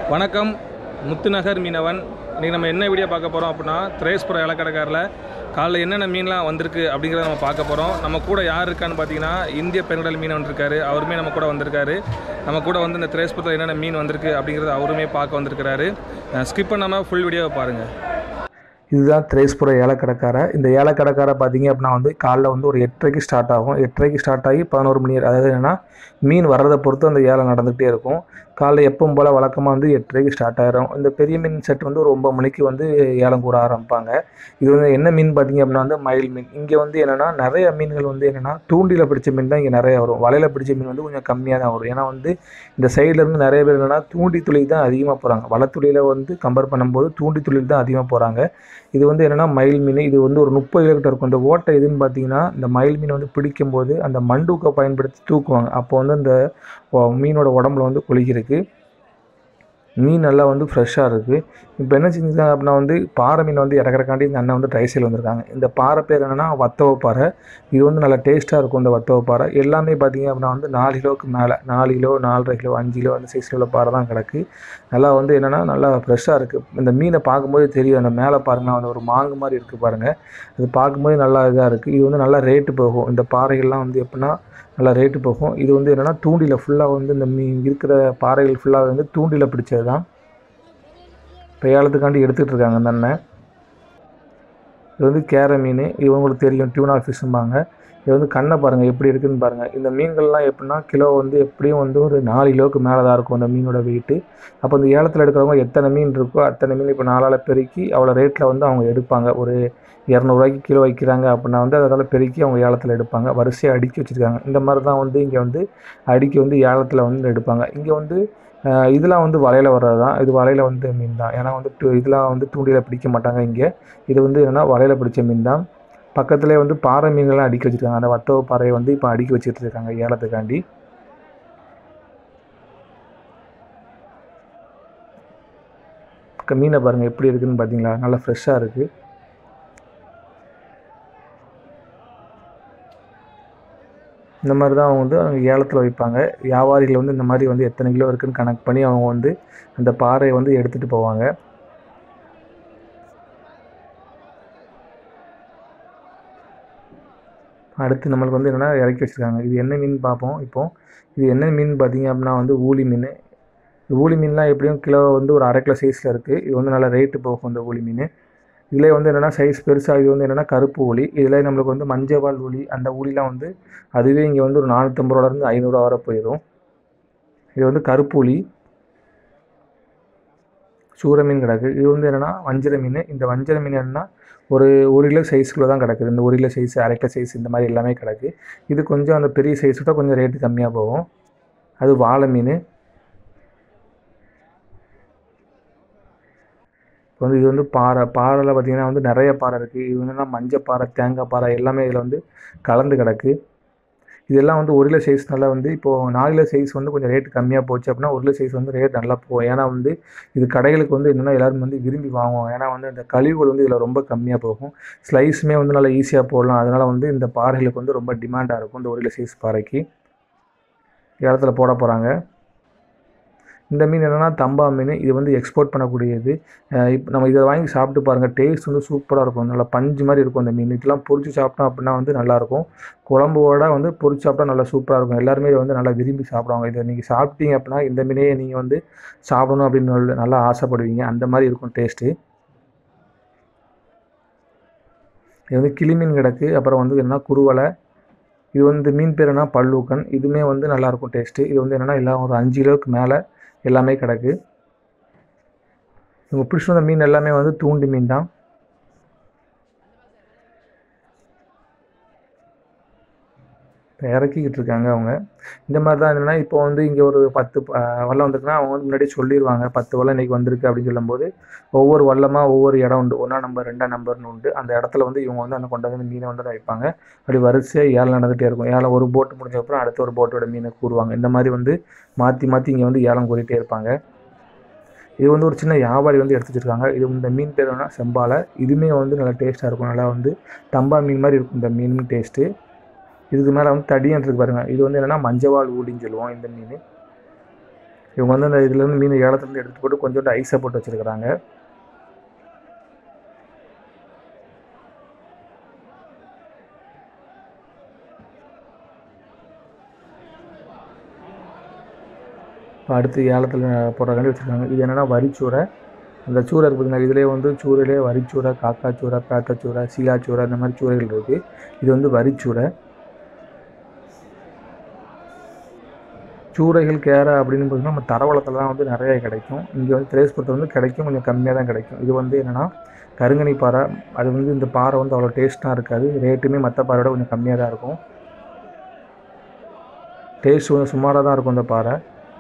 வணக்கம், முத்துநகர் மீனவன். இன்றைக்கி நம்ம என்ன வீடியோ பார்க்க போகிறோம் அப்படின்னா, திரேஸ்புரம் ஏலக்கடைக்காரில் காலைல என்னென்ன மீன்லாம் வந்திருக்கு அப்படிங்கிறத நம்ம பார்க்க போகிறோம். நம்ம கூட யார் இருக்கான்னு பார்த்தீங்கன்னா, இந்திய பெருங்கடல் மீனவன் இருக்கார். அவருமே நம்ம கூட வந்திருக்காரு. நம்ம கூட வந்து இந்த திரேஸ்புரத்தில் என்னென்ன மீன் வந்திருக்கு அப்படிங்கிறத அவருமே பார்க்க வந்திருக்கிறாரு. ஸ்கிப் பண்ணாமல் ஃபுல் வீடியோவை பாருங்கள். இதுதான் திரேஸ்புரம் ஏலக்கடைக்காரை. இந்த ஏலக்கடைக்காரை பார்த்தீங்க அப்படின்னா வந்து காலைல வந்து ஒரு 8:30க்கு ஸ்டார்ட் ஆகும். 8:30க்கு ஸ்டார்ட் ஆகி 11 மணி, அதாவது என்னென்னா மீன் வர்றதை பொறுத்து அந்த ஏலம் நடந்துகிட்டே இருக்கும். காலைல எப்பவும் போல் வழக்கமாக வந்து 8:30க்கு ஸ்டார்ட் ஆகிரும். இந்த பெரிய மீன் செட் வந்து ஒரு 9 மணிக்கு வந்து ஏலம் கூட ஆரம்பிப்பாங்க. இது வந்து என்ன மீன் பார்த்தீங்க அப்படின்னா வந்து மயில் மீன். இங்கே வந்து என்னென்னா நிறைய மீன்கள் வந்து என்னென்னா தூண்டியில் பிடிச்ச மீன் தான் இங்கே நிறைய வரும். வலையில் பிடிச்ச மீன் வந்து கொஞ்சம் கம்மியாக தான் வரும். ஏன்னா வந்து இந்த சைட்லேருந்து நிறைய பேர் என்னென்னா தூண்டி தொழில் தான் அதிகமாக போகிறாங்க. வலைத்துளியில் வந்து கம்பேர் பண்ணும்போது தூண்டி தொழில் தான் அதிகமாக போகிறாங்க. இது வந்து என்னென்னா மயில் மீன். இது வந்து ஒரு 30 கிலோமீட்டர் இருக்கும். இந்த ஓட்டை எதுன்னு பார்த்தீங்கன்னா, இந்த மயில் மீன் வந்து பிடிக்கும்போது அந்த மண்டூக்கை பயன்படுத்தி தூக்குவாங்க. அப்போ வந்து அந்த மீனோட உடம்புல வந்து கொளிக்கிருக்கு. மீன் நல்லா வந்து ஃப்ரெஷ்ஷாக இருக்குது. இப்போ என்ன செஞ்சுருக்காங்க அப்படின்னா வந்து பாறை மீன் வந்து இறக்குறக்காண்டி இந்த அண்ணன் வந்து ட்ரை சைல் வந்திருக்காங்க. இந்த பாறை பேர் என்னென்னா வத்தவ பாறை. இது வந்து நல்லா டேஸ்ட்டாக இருக்கும். இந்த வத்தவ பாறை எல்லாமே பார்த்தீங்க அப்படின்னா வந்து 4 கிலோவுக்கு மேலே, 4 கிலோ, 4.5 கிலோ, 5 கிலோ அந்த சைஸில் உள்ள பாறை தான் கிடக்கு. நல்லா வந்து என்னென்னா நல்லா ஃப்ரெஷ்ஷாக இருக்குது. இந்த மீனை பார்க்கும்போது தெரியும். அந்த மேலே பாருங்கள், அந்த ஒரு மாங்கு மாதிரி இருக்குது பாருங்கள். அது பார்க்கும்போது நல்லா இதாக இருக்குது. இது வந்து நல்லா ரேட்டு போகும். இந்த பாறைகள்லாம் வந்து எப்படின்னா நல்லா ரேட்டு போகும். இது வந்து என்னென்னா தூண்டியில் ஃபுல்லாக வந்து இந்த மீன் இருக்கிற பாறைகள் ஃபுல்லாக வந்து தூண்டியில் பிடிச்சது தான். இப்போ ஏலத்துக்காண்டி எடுத்துகிட்டு இருக்காங்க அந்த அண்ணன். இது வந்து கேரை மீன். இது உங்களுக்கு தெரியும், டியூனா ஃபிஷ்ஷும்பாங்க. இது வந்து கண்ணை பாருங்கள் எப்படி இருக்குதுன்னு பாருங்கள். இந்த மீன்கள்லாம் எப்படின்னா கிலோ வந்து எப்படியும் வந்து ஒரு 4 கிலோவுக்கு மேலே தான் இருக்கும் அந்த மீனோட வெயிட்டு. அப்போ இந்த ஏலத்தில் எடுக்கிறவங்க எத்தனை மீன் இருக்கோ அத்தனை மீன் இப்போ 4ஆல் பெருக்கி அவ்வளோ ரேட்டில் வந்து அவங்க எடுப்பாங்க. ஒரு 200 ரூபாய்க்கு கிலோ வைக்கிறாங்க அப்படின்னா வந்து அதனால் பெருக்கி அவங்க ஏலத்தில் எடுப்பாங்க. வரிசையாக அடுக்கி வச்சுருக்காங்க. இந்த மாதிரி தான் வந்து இங்கே வந்து அடுக்கி வந்து ஏலத்தில் வந்து எடுப்பாங்க. இங்கே வந்து இதெல்லாம் வந்து வலையில் வர்றது தான். இது வலையில் வந்து மீன் தான். ஏன்னா வந்து இதெல்லாம் வந்து தூண்டியில் பிடிக்க மாட்டாங்க இங்கே. இது வந்து என்னென்னா வலையில் பிடிச்ச மீன் தான். பக்கத்துலேயே வந்து பாறை மீன்கள்லாம் அடுக்கி வச்சுருக்காங்க. அந்த வத்தவ பாறையை வந்து இப்போ அடுக்கி வச்சுட்டு இருக்காங்க ஏலத்துக்காண்டி. மீனை பாருங்கள் எப்படி இருக்குதுன்னு பார்த்தீங்களா? நல்லா ஃப்ரெஷ்ஷாக இருக்குது. இந்த மாதிரி தான் அவங்க வந்து ஏலத்தில் வைப்பாங்க. வியாபாரிகள் வந்து இந்த மாதிரி வந்து எத்தனை கிலோ இருக்குதுன்னு கணக்கு பண்ணி அவங்க வந்து அந்த பாறையை வந்து எடுத்துகிட்டு போவாங்க. அடுத்து நம்மளுக்கு வந்து என்னென்னா இறக்கி வச்சுருக்காங்க. இது என்ன மீன் பார்ப்போம் இப்போது. இது என்ன மீன் பார்த்தீங்க அப்படின்னா வந்து ஊளி மீன். ஊளி மீன்லாம் எப்படியும் கிலோ வந்து ஒரு 1/2 கிலோ சைஸில் இருக்குது. இது வந்து நல்லா ரேட்டு போகும் இந்த ஊளி மீன். இதில் வந்து என்னென்னா சைஸ் பெருசாக இது வந்து என்னென்னா கருப்பு ஊளி. இதில் நம்மளுக்கு வந்து மஞ்சள் ஊளி, அந்த ஊளிலாம் வந்து அதுவே இங்கே வந்து ஒரு 450 ரூபாலேருந்து 500 ரூபா வரை போயிடும். இது வந்து கருப்பு ஊளி. சூர மீன் கிடக்கு. இது வந்து என்னென்னா வஞ்சர மீன். இந்த வஞ்சர மீன் என்னென்னா ஒரு 1 கிலோ சைஸ்க்குள்ளே தான் கிடக்குது. இந்த 1 கிலோ சைஸ், 1/2 கிலோ சைஸ் இந்த மாதிரி எல்லாமே கிடக்கு. இது கொஞ்சம் அந்த பெரிய சைஸ் விட்டால் கொஞ்சம் ரேட்டு கம்மியாக போகும். அது வாழை மீன். இப்போ வந்து இது வந்து பாறையில் பார்த்திங்கன்னா வந்து நிறைய பாறை இருக்குது. இது என்னென்னா மஞ்சள் பாறை, தேங்காய் பாறை எல்லாமே இதில் வந்து கலந்து கிடக்கு. இதெல்லாம் வந்து 1 கிலோ சைஸ்னால வந்து இப்போது 4 கிலோ சைஸ் வந்து கொஞ்சம் ரேட்டு கம்மியாக போச்சு அப்படின்னா 1 கிலோ சைஸ் வந்து ரேட் நல்லா போகும். ஏன்னா வந்து இது கடைகளுக்கு வந்து என்னென்னா எல்லோரும் வந்து விரும்பி வாங்குவோம். ஏன்னா வந்து இந்த கழிவுகள் வந்து இதில் ரொம்ப கம்மியாக போகும். ஸ்லைஸுமே வந்து நல்லா ஈஸியாக போடலாம். அதனால் வந்து இந்த பாறைகளுக்கு வந்து ரொம்ப டிமாண்டாக இருக்கும். இந்த 1 கிலோ சைஸ் பாறைக்கு இடத்துல போட போகிறாங்க. இந்த மீன் என்னென்னா தம்பா மீன். இது வந்து எக்ஸ்போர்ட் பண்ணக்கூடியது. இப்போ நம்ம இதை வாங்கி சாப்பிட்டு பாருங்கள். டேஸ்ட் வந்து சூப்பராக இருக்கும். நல்லா பஞ்சு மாதிரி இருக்கும் அந்த மீன். இதெல்லாம் பொரிச்சு சாப்பிட்டோம் அப்படின்னா வந்து நல்லாயிருக்கும். குழம்போட வந்து பொரிச்சு சாப்பிட்டா நல்லா சூப்பராக இருக்கும். எல்லாருமே இதை வந்து நல்லா விரும்பி சாப்பிடுவாங்க. இதை நீங்கள் சாப்பிட்டீங்க அப்படின்னா இந்த மீனையே நீங்கள் வந்து சாப்பிடணும் அப்படின்னு நல்லா ஆசைப்படுவீங்க. அந்த மாதிரி இருக்கும் டேஸ்ட்டு. இது வந்து கிளி மீன் கிடக்கு. அப்புறம் வந்து என்னென்னா குருவலை. இது வந்து மீன் பேர் என்ன பல்லூக்கன். இதுவுமே வந்து நல்லாயிருக்கும் டேஸ்ட்டு. இது வந்து என்னென்னா எல்லாம் ஒரு 5 கிலோவுக்கு மேலே எல்லாமே கிடக்கு. இவங்க பிடிச்சி வந்த மீன் எல்லாமே வந்து தூண்டி மீன் தான். இப்போ இறக்கிக்கிட்டு இருக்காங்க அவங்க. இந்த மாதிரி தான் என்னென்னா இப்போ வந்து இங்கே ஒரு 10 வல்லம் வந்துருக்குன்னா அவங்க வந்து முன்னாடியே சொல்லிடுவாங்க 10 வல்லம் இன்றைக்கி வந்திருக்கு அப்படின்னு சொல்லும்போது ஒவ்வொரு வல்லமாக ஒவ்வொரு இடம் உண்டு. 1ஆம் நம்பர் 2ஆம் நம்பர்னு உண்டு. அந்த இடத்துல வந்து இவங்க வந்து அந்த கொண்டு வந்து மீனை வந்து வைப்பாங்க. அப்படி வரிசையாக ஏலம் நடந்துகிட்டே இருக்கும். ஏலம் ஒரு போட்டு முடிஞ்சப்பறம் அடுத்த ஒரு போட்டோட மீனை கூறுவாங்க. இந்த மாதிரி வந்து மாற்றி மாற்றி இங்கே வந்து ஏலம் கூறிகிட்டே இருப்பாங்க. இது வந்து ஒரு சின்ன வியாபாரி வந்து எடுத்து வச்சுருக்காங்க. இது இந்த மீன் பேர் என்னன்னா செம்பாலை. இதுவுமே வந்து நல்லா டேஸ்ட்டாக இருக்கும். நல்லா வந்து தம்பா மீன் மாதிரி இருக்கும் இந்த மீன் டேஸ்ட்டு. இதுக்கு மேலே வந்து தடியன் இருக்குது பாருங்கள். இது வந்து என்னென்னா மஞ்சவாள் ஊடின்னு சொல்லுவோம் இந்த மீன். இவங்க வந்து அந்த இதுலேருந்து மீன் ஏலத்துலேருந்து எடுத்துகிட்டு போட்டு கொஞ்சோண்டு ஐஸை போட்டு வச்சுருக்கிறாங்க. இப்போ அடுத்து ஏலத்தில் போடுறக்காண்டி வச்சுருக்காங்க. இது என்னென்னா வரிச்சூரை. அந்த சூரை இருக்குது பார்த்தீங்கன்னா, இதிலே வந்து சூரையிலே வரிச்சூரை, காக்காச்சூரை, பேத்தச்சூரை, சீலாச்சூரை இந்த மாதிரி சூரைகள் இருக்குது. இது வந்து வரிச்சூரை. சூரைகள் கேரை அப்படின்னு பார்த்தீங்கன்னா நம்ம தரவளத்தில் தான் வந்து நிறைய கிடைக்கும். இங்கே வந்து திரேஸ்புரத்தில் வந்து கிடைக்கும், கொஞ்சம் கம்மியாக தான் கிடைக்கும். இது வந்து என்னென்னா கருங்கனி பாறை. அது வந்து இந்த பாறை வந்து அவ்வளோ டேஸ்ட்டாக இருக்காது. ரேட்டுமே மற்ற பாறையோட கொஞ்சம் கம்மியாக தான் இருக்கும். டேஸ்ட் கொஞ்சம் சுமாராக தான் இருக்கும் இந்த பாறை.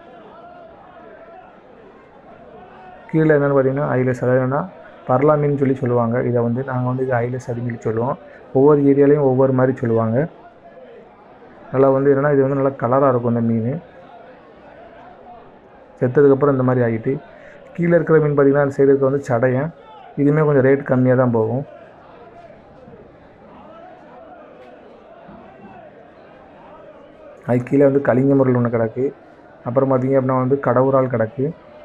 கீழே என்னென்னு பார்த்தீங்கன்னா ஐலஸ், அதாவது என்னென்னா பர்லா மீன் சொல்லி சொல்லுவாங்க. இதை வந்து நாங்கள் வந்து இது ஐலஸ் அப்படின்னு சொல்லி சொல்லுவோம். ஒவ்வொரு ஏரியாலையும் ஒவ்வொரு மாதிரி சொல்லுவாங்க. நல்லா வந்து என்னென்னா இது வந்து நல்லா கலராக இருக்கும் இந்த மீன். செத்ததுக்கப்புறம் இந்த மாதிரி ஆகிட்டு கீழே இருக்கிற மீன் பார்த்திங்கன்னா அந்த சைடு இருக்க வந்து சடையன். இதுவுமே கொஞ்சம் ரேட் கம்மியாக தான் போகும். அது கீழே வந்து கலிங்க முரல் ஒன்று கிடக்கு. அப்புறம் பார்த்திங்க அப்படின்னா வந்து கடவுரால் கிடக்கு.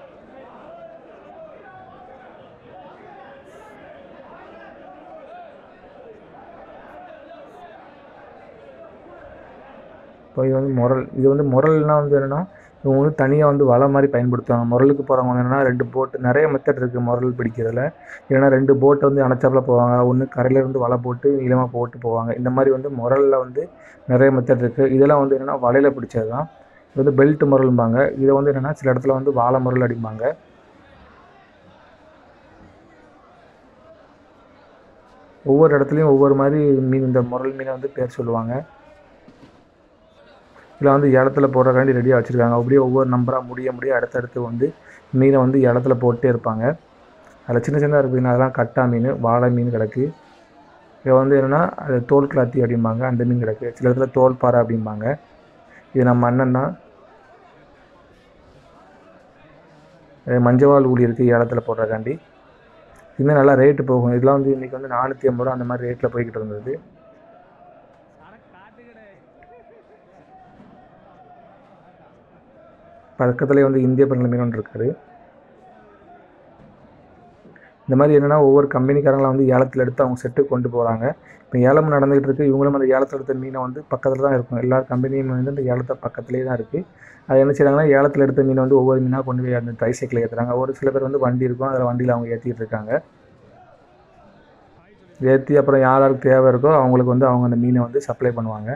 இப்போ இது வந்து முரல். இது வந்து முரல்னால் வந்து என்னென்னா இவங்க வந்து தனியாக வந்து வலை மாதிரி பயன்படுத்துவாங்க. முரலுக்கு போகிறவங்க வந்து என்னென்னா 2 போட்டு, நிறைய மெத்தட் இருக்குது முரல் பிடிக்கிறதுல. இல்லைன்னா 2 போட்டை வந்து அணைச்சாப்பில் போவாங்க. ஒன்று கரையிலேருந்து வலை போட்டு நீளமாக போட்டு போவாங்க. இந்த மாதிரி வந்து முரலில் வந்து நிறைய மெத்தட் இருக்குது. இதெல்லாம் வந்து என்னென்னா வலையில் பிடிச்சது தான். இது வந்து பெல்ட் முரல்பாங்க. இதை வந்து என்னென்னா சில இடத்துல வந்து வாழை முரல் அடிப்பாங்க. ஒவ்வொரு இடத்துலையும் ஒவ்வொரு மாதிரி மீன், இந்த முரல் மீனை வந்து பேர் சொல்லுவாங்க. இதில் வந்து ஏலத்தில் போடுறக்காண்டி ரெடியாக வச்சுருக்காங்க. அப்படியே ஒவ்வொரு நம்பராக முடிய அடுத்தடுத்து வந்து மீனை வந்து ஏலத்தில் போட்டே இருப்பாங்க. அதில் சின்ன சின்னதாக இருக்குதுன்னா அதெல்லாம் கட்டா மீன், வாழை மீன் கிடக்கு. இதை வந்து என்னென்னா அது தோல் கிளாத்தி அப்படிம்பாங்க, அந்த மீன் கிடக்கு. சில இடத்துல தோல் பாறை அப்படிம்பாங்க. இது நம்ம அண்ணன் தான். மஞ்சவாள் ஊழி இருக்குது ஏலத்தில் போடுறக்காண்டி. இன்னும் நல்லா ரேட்டு போகும். இதெல்லாம் வந்து இன்றைக்கி வந்து 450 ரூபா அந்த மாதிரி ரேட்டில் போய்கிட்டு இருந்தது. பக்கத்துலேயே வந்து இந்திய பெருங்கல் மீன் ஒன்று இருக்காரு. இந்த மாதிரி என்னென்னா ஒவ்வொரு கம்பெனிக்காரங்களை வந்து ஏலத்தில் எடுத்து அவங்க செட்டுக்கு கொண்டு போகிறாங்க. இப்போ ஏலம் நடந்துகிட்டு இருக்குது. இவங்களும் அந்த ஏலத்தில் எடுத்த மீனை வந்து பக்கத்தில் தான் இருக்கும். எல்லா கம்பெனியும் வந்து அந்த ஏலத்தை பக்கத்துலேயே தான் இருக்குது. அது என்ன செய்கிறாங்கன்னா ஏலத்தில் எடுத்த மீனை வந்து ஒவ்வொரு மீனாக கொண்டு போய் அந்த ட்ரைசைக்கிள் ஏற்றுறாங்க. ஒரு சில பேர் வந்து வண்டி இருக்கும், அதில் வண்டியில் அவங்க ஏற்றிட்டு இருக்காங்க. ஏற்றி அப்புறம் யாருக்கு தேவை இருக்கோ அவங்களுக்கு வந்து அவங்க அந்த மீனை வந்து சப்ளை பண்ணுவாங்க.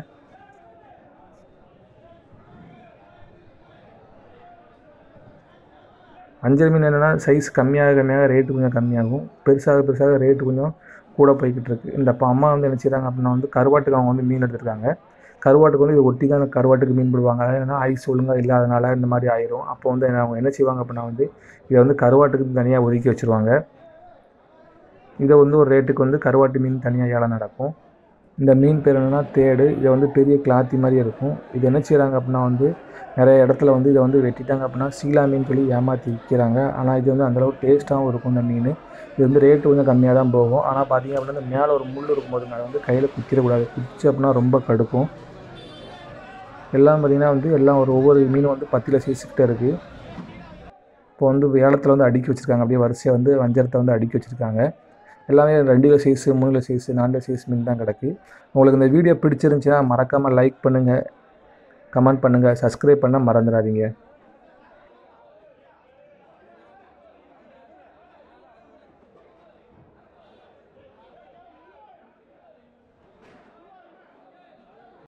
வஞ்சர மீன் என்னென்னா சைஸ் கம்மியாக ரேட்டு கொஞ்சம் கம்மியாகும். பெருசாக ரேட்டு கொஞ்சம் கூட போய்கிட்டு இருக்குது. இந்த அம்மா வந்து என்ன செய்கிறாங்க அப்படின்னா வந்து கருவாட்டுக்கு அவங்க வந்து மீன் எடுத்துருக்காங்க. கருவாட்டுக்கு வந்து இது ஒட்டி தான் அந்த கருவாட்டுக்கு மீன் போடுவாங்க. அதாவது என்னென்னா ஐஸ் ஒழுங்காக இல்லாதனால இந்த மாதிரி ஆயிரும். அப்போ வந்து அவங்க என்ன செய்வாங்க அப்படின்னா வந்து இதை வந்து கருவாட்டுக்கு தனியாக ஒதுக்கி வச்சுருவாங்க. இதை வந்து ஒரு ரேட்டுக்கு வந்து கருவாட்டு மீன் தனியாக ஏலம் நடக்கும். இந்த மீன் பேர் என்னென்னா தேடு. இதை வந்து பெரிய கிளாத்தி மாதிரி இருக்கும். இது என்ன செய்கிறாங்க அப்படின்னா வந்து நிறைய இடத்துல வந்து இதை வந்து வெட்டிட்டாங்க அப்படின்னா சீலா மீன் சொல்லி ஏமாற்றி விற்கிறாங்க. ஆனால் இது வந்து அந்தளவுக்கு டேஸ்ட்டாகவும் இருக்கும் இந்த மீன். இது வந்து ரேட்டு கொஞ்சம் கம்மியாக தான் போகும். ஆனால் பார்த்திங்க அப்படின்னா இந்த மேலே ஒரு முள் இருக்கும்போது அதை வந்து கையில் குத்திடக்கூடாது. குச்சி அப்படின்னா ரொம்ப கடுக்கும். எல்லாம் பார்த்திங்கன்னா வந்து எல்லாம் ஒவ்வொரு மீனும் வந்து 10 கிலோ சைஸ்கிட்ட இருக்குது. இப்போ வந்து ஏலத்தில் வந்து அடுக்கி வச்சுருக்காங்க. அப்படியே வரிசையாக வந்து வஞ்சரத்தை வந்து அடுக்கி வச்சுருக்காங்க. எல்லாமே 2 kilo size, 3 kilo size, 4 kilo size மீன் தான் கிடக்கு. உங்களுக்கு இந்த வீடியோ பிடிச்சிருந்துச்சுன்னா மறக்காமல் லைக் பண்ணுங்கள், கமெண்ட் பண்ணுங்கள், சப்ஸ்கிரைப் பண்ண மறந்துடாதீங்க.